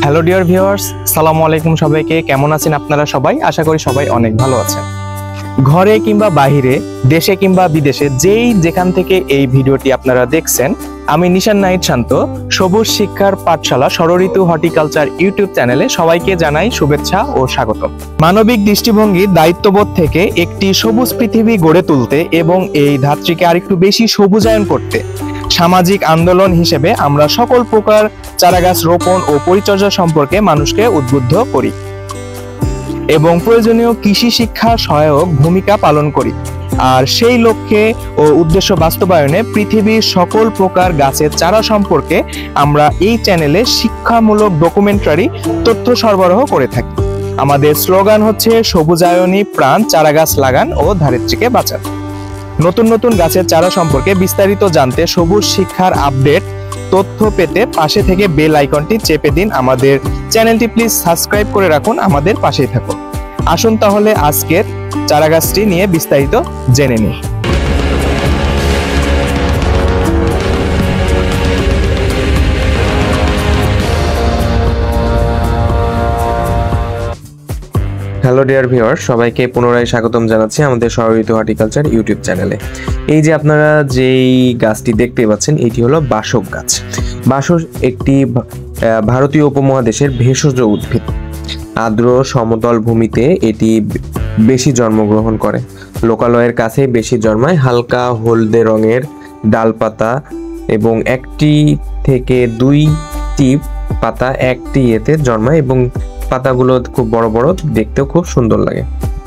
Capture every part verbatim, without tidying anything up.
Hello dear viewers, আসসালামু আলাইকুম। সবাইকে কেমন আছেন আপনারা সবাই? আশা করি সবাই অনেক ভালো আছেন। ঘরে কিংবা বাহিরে, দেশে কিংবা বিদেশে, যেই যেখান থেকে এই ভিডিওটি আপনারা দেখছেন, আমি নিশান নাহিদ শান্ত, সবুজ শিক্ষার পাঠশালা ষড়ঋতু হর্টিকালচার ইউটিউব চ্যানেলে সবাইকে জানাই শুভেচ্ছা ও স্বাগতম। মানবিক দৃষ্টিভঙ্গির দায়িত্ববোধ থেকে একটি সবুজ পৃথিবী গড়ে তুলতে এবং এই ধাত্রীকে আরেকটু বেশি সবুজায়ন করতে সামাজিক আন্দোলন হিসেবে আমরা সকল প্রকার চারাগাছ রোপণ ও পরিচর্যা সম্পর্কে মানুষকে উদ্বুদ্ধ করি এবং প্রয়োজনীয় কৃষি শিক্ষা সহায়ক ভূমিকা পালন করি। আর সেই লক্ষ্যে ও উদ্দেশ্য বাস্তবায়নে পৃথিবীর সকল প্রকার গাছের চারা সম্পর্কে আমরা এই চ্যানেলে শিক্ষামূলক ডকুমেন্টারি তথ্য সরবরাহ করে থাকি। আমাদের স্লোগান হচ্ছে সবুজায়নী প্রাণ, চারাগাছ লাগান ও ধারিত্রীকে বাঁচান। নতুন নতুন গাছের চারা সম্পর্কে বিস্তারিত জানতে, সবুজ শিক্ষার আপডেট তথ্য পেতে পাশে থেকে বেল আইকনটি চেপে দিন। আমাদের চ্যানেলটি প্লিজ সাবস্ক্রাইব করে রাখুন, আমাদের পাশেই থাকুন। আসুন তাহলে আজকের চারাগাছটি নিয়ে বিস্তারিত জেনে নিই। হ্যালো ডিয়ার ভিউয়ার, সবাইকে পুনরায় স্বাগতম জানাচ্ছি আমাদের ষড়ঋতু হর্টিকালচার ইউটিউব চ্যানেলে। এই যে আপনারা যেই গাছটি দেখতে পাচ্ছেন, এটি হলো বাসক গাছ। বাসক একটি ভারতীয় উপমহাদেশের ভেষজ উদ্ভিদ। আর্দ্র সমতল ভূমিতে এটি বেশি জন্মগ্রহণ করে, লোকালয়ের কাছে বেশি জন্মায়। হালকা হলদে রঙের ডালপাতা এবং একটি থেকে দুইটি পাতা একটি এতে জন্মায় এবং পাতাগুলো খুব বড় বড়, দেখতেও খুব সুন্দর লাগে।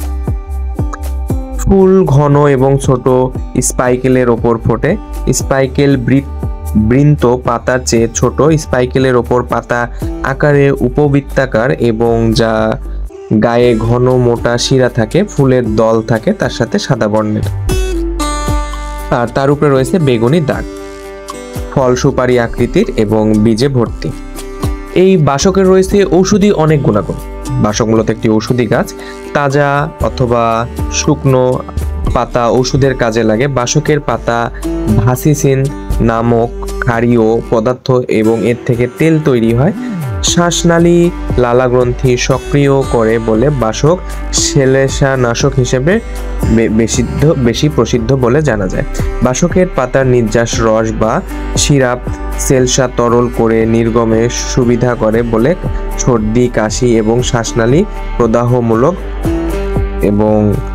ফুল ঘন এবং ছোট স্পাইকেলের ওপর ফোটে। স্পাইকেল বৃন্ত পাতার চেয়ে ছোট। স্পাইকেলের ওপর পাতা আকারে উপবৃত্তাকার এবং যা গায়ে ঘন মোটা শিরা থাকে। ফুলের দল থাকে তার সাথে সাদা বর্ণের, আর তার উপরে রয়েছে বেগুনি দাগ। ফল সুপারি আকৃতির এবং বীজে ভর্তি। এই বাসকের রয়েছে ঔষধি অনেক গুণাগুণ। বাসক মূলত একটি ঔষধি গাছ। তাজা অথবা শুকনো পাতা ওষুধের কাজে লাগে। বাসকের পাতা ভাসিসিন নামক ক্ষারীয় পদার্থ এবং এর থেকে তেল তৈরি হয়। শ্বাসনালী লালা গ্রন্থি সক্রিয় করে বলে বাসক শ্লেষা নাশক হিসেবে বেশি বেশি প্রসিদ্ধ বলে জানা যায়। বাসকের পাতার নির্যাস রস বা সিরাপ সেলসা তরল করে নির্গমে সুবিধা করে বলে সর্দি, কাশি এবং শ্বাসনালী প্রদাহমূলক এবং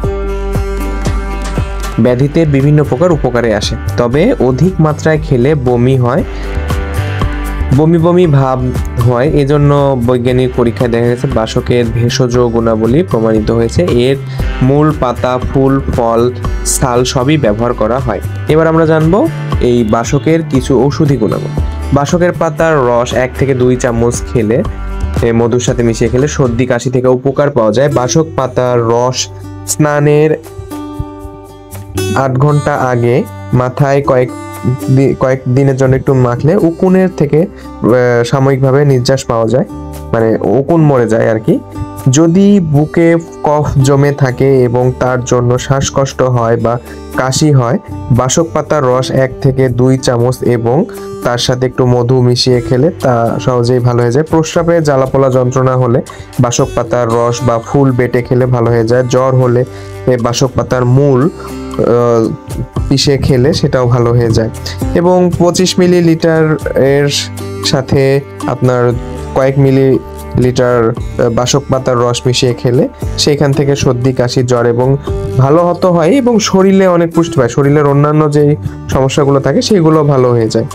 ব্যাধিতে বিভিন্ন প্রকার উপকারে আসে। তবে অধিক মাত্রায় খেলে বমি হয়, বমি বমি ভাব হয়। এজন্য বৈজ্ঞানিক পরীক্ষায় দেখা গেছে বাসকের ভেষজ গুণাবলী প্রমাণিত হয়েছে। এর মূল, পাতা, ফুল, ফল, ছাল সবই ব্যবহার করা হয়। এবার আমরা জানবো এই বাসকের কিছু ঔষধি গুণাগুণ। বাসকের পাতার রস এক থেকে দুই চামচ খেলে, মধুর সাথে মিশিয়ে খেলে সর্দি কাশি থেকে উপকার পাওয়া যায়। বাসক পাতার রস স্নানের আট ঘন্টা আগে মাথায় কয়েক কয়েক দিনের জন্য একটু মাখলে উকুনের থেকে সাময়িকভাবে নির্যাস পাওয়া যায়, মানে উকুন মরে যায় আর কি। যদি বুকে কফ জমে থাকে এবং তার জন্য শ্বাসকষ্ট হয় বা কাশি হয়, বাসক পাতার রস এক থেকে দুই চামচ এবং তার সাথে একটু মধু মিশিয়ে খেলে তা সহজেই ভালো হয়ে যায়। প্রস্রাবে জ্বালাপোলা যন্ত্রণা হলে বাসক পাতার রস বা ফুল বেটে খেলে ভালো হয়ে যায়। জ্বর হলে বাসক পাতার মূল পিষে খেলে সেটাও ভালো হয়ে যায়। এবং পঁচিশ মিলিলিটার এর সাথে আপনার কয়েক মিলি লিটার বাসক পাতার রস মিশিয়ে খেলে সেখান থেকে সর্দি, কাশি, জ্বর এবং ভালো হতে হয় এবং শরীরে অনেক পুষ্টি পায়। শরীরের অন্যান্য যে সমস্যাগুলো থাকে সেগুলো ভালো হয়ে যায়।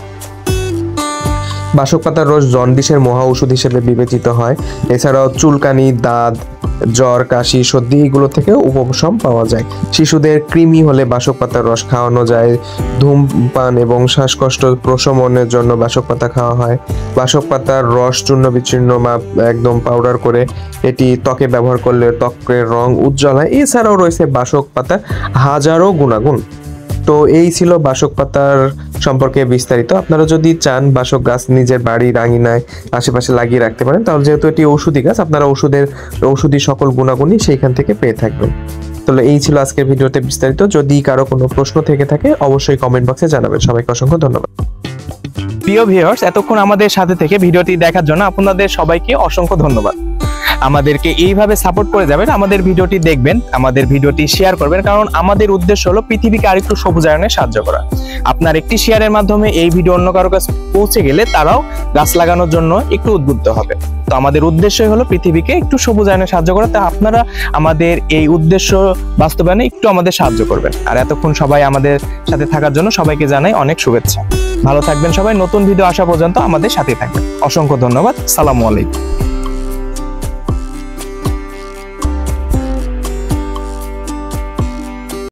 বাসক পাতার রস জন্ডিসের মহা ওষুধ হিসেবে বিবেচিত হয়। এছাড়াও চুলকানি, দাঁত, জ্বর, কাশি, সর্দি এগুলো থেকেও উপশম পাওয়া যায়। শিশুদের কৃমি হলে বাসক পাতার রস খাওয়ানো যায়। ধূমপান এবং শ্বাসকষ্ট প্রশমনের জন্য বাসক পাতা খাওয়া হয়। বাসক পাতার রস চূর্ণ বিচ্ছিন্ন বা একদম পাউডার করে এটি ত্বকে ব্যবহার করলে ত্বকের রং উজ্জ্বল হয়। এছাড়াও রয়েছে বাসক পাতার হাজারো গুণাগুণ। তো এই ছিল বাসক পাতার সম্পর্কে বিস্তারিত। আপনারা যদি চান বাসক গাছ নিজের বাড়ির আঙিনায় আশেপাশে লাগিয়ে রাখতে পারেন, তাহলে যেহেতু এটি ঔষধি গাছ, আপনারা ওষুধের ঔষধি সকল গুণাগুণই সেইখান থেকে পেয়ে থাকবেন। তাহলে এই ছিল আজকের ভিডিওতে বিস্তারিত। যদি কারো কোনো প্রশ্ন থেকে থাকে অবশ্যই কমেন্ট বক্সে জানাবেন। সবাইকে অসংখ্য ধন্যবাদ। প্রিয় ভিউয়ার্স, এতক্ষণ আমাদের সাথে থেকে ভিডিওটি দেখার জন্য আপনাদের সবাইকে অসংখ্য ধন্যবাদ। আমাদেরকে এইভাবে সাপোর্ট করে যাবেন, আমাদের ভিডিওটি দেখবেন, আমাদের ভিডিওটি শেয়ার করবেন, কারণ আমাদের উদ্দেশ্য হলো পৃথিবীকে আরেকটু সবুজায়নে সাহায্য করা। আপনার একটি শেয়ারের মাধ্যমে এই ভিডিও অন্য কারো কাছে পৌঁছে গেলে তারাও গাছ লাগানোর জন্য একটু উদ্বুদ্ধ হবে। তো আমাদের উদ্দেশ্যই হলো পৃথিবীকে একটু সবুজায়নে সাহায্য করা। তা আপনারা আমাদের এই উদ্দেশ্য বাস্তবায়নে একটু আমাদের সাহায্য করবেন। আর এতক্ষণ সবাই আমাদের সাথে থাকার জন্য সবাইকে জানাই অনেক শুভেচ্ছা। ভালো থাকবেন সবাই। নতুন ভিডিও আসা পর্যন্ত আমাদের সাথে থাকবেন। অসংখ্য ধন্যবাদ। সালামু আলাইকুম।